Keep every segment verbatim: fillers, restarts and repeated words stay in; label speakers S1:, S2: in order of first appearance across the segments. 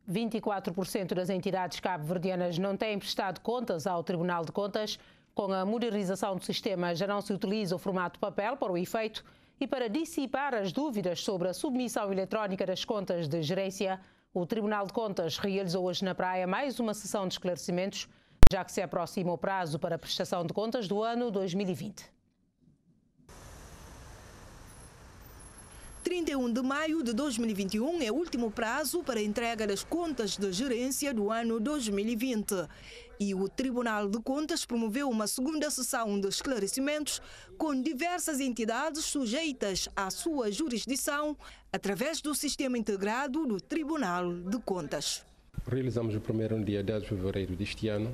S1: vinte e quatro por cento das entidades cabo-verdianas não têm prestado contas ao Tribunal de Contas. Com a modernização do sistema, já não se utiliza o formato papel para o efeito e para dissipar as dúvidas sobre a submissão eletrónica das contas de gerência, o Tribunal de Contas realizou hoje na Praia mais uma sessão de esclarecimentos, já que se aproxima o prazo para a prestação de contas do ano dois mil e vinte.
S2: trinta e um de maio de dois mil e vinte e um é o último prazo para a entrega das contas de gerência do ano dois mil e vinte. E o Tribunal de Contas promoveu uma segunda sessão de esclarecimentos com diversas entidades sujeitas à sua jurisdição através do sistema integrado do Tribunal de Contas.
S3: Realizamos o primeiro no dia dez de fevereiro deste ano,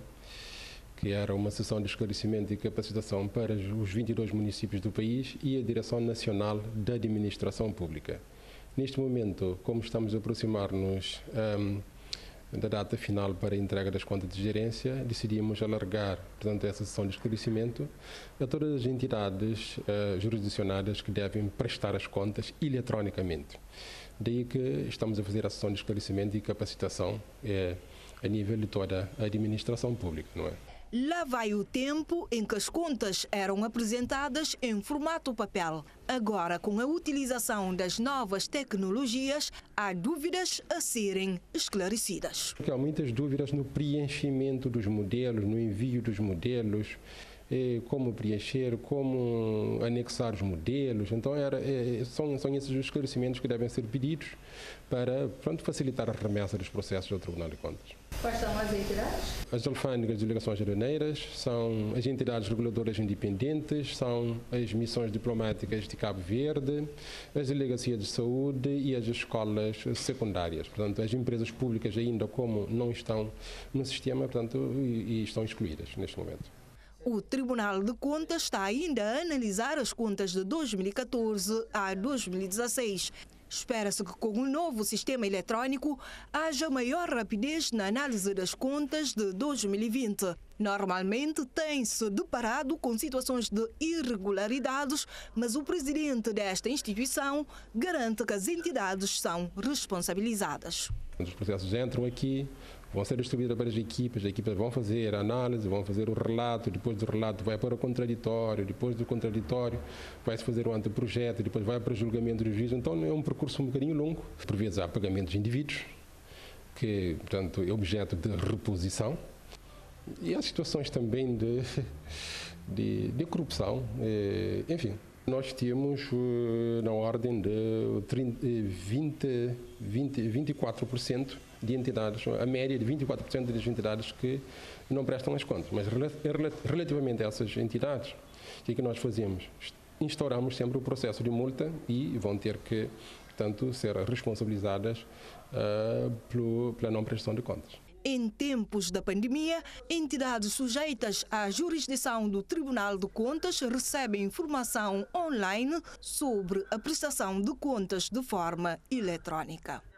S3: que era uma sessão de esclarecimento e capacitação para os vinte e dois municípios do país e a Direção Nacional da Administração Pública. Neste momento, como estamos a aproximar-nos um, da data final para a entrega das contas de gerência, decidimos alargar, portanto, essa sessão de esclarecimento a todas as entidades uh, jurisdicionadas que devem prestar as contas eletronicamente. Daí que estamos a fazer a sessão de esclarecimento e capacitação eh, a nível de toda a administração pública, não é?
S2: Lá vai o tempo em que as contas eram apresentadas em formato papel. Agora, com a utilização das novas tecnologias, há dúvidas a serem esclarecidas.
S3: Há muitas dúvidas no preenchimento dos modelos, no envio dos modelos, eh, como preencher, como anexar os modelos. Então, era, eh, são, são esses os esclarecimentos que devem ser pedidos para, pronto, facilitar a remessa dos processos ao Tribunal de Contas.
S2: Quais são as entidades?
S3: As alfândegas de delegações aduaneiras, são as entidades reguladoras independentes, são as missões diplomáticas de Cabo Verde, as delegacias de saúde e as escolas secundárias. Portanto, as empresas públicas ainda como não estão no sistema, portanto, e, e estão excluídas neste momento.
S2: O Tribunal de Contas está ainda a analisar as contas de dois mil e catorze a dois mil e dezasseis. Espera-se que com o novo sistema eletrónico haja maior rapidez na análise das contas de dois mil e vinte. Normalmente tem-se deparado com situações de irregularidades, mas o presidente desta instituição garante que as entidades são responsabilizadas.
S3: Os processos entram aqui, vão ser distribuídos para as equipas, as equipas vão fazer a análise, vão fazer o relato, depois do relato vai para o contraditório, depois do contraditório vai-se fazer o anteprojeto, depois vai para o julgamento do juiz. Então é um percurso um bocadinho longo. Por vezes há pagamentos de indivíduos, que, portanto, é objeto de reposição, e há situações também de, de, de corrupção, enfim. Nós temos na ordem de vinte, vinte, vinte e quatro por cento de entidades, a média de vinte e quatro por cento das entidades que não prestam as contas. Mas relativamente a essas entidades, o que é que nós fazemos? Instauramos sempre o processo de multa e vão ter que, portanto, ser responsabilizadas uh, pelo, pela não prestação de contas.
S2: Em tempos da pandemia, entidades sujeitas à jurisdição do Tribunal de Contas recebem informação online sobre a prestação de contas de forma eletrónica.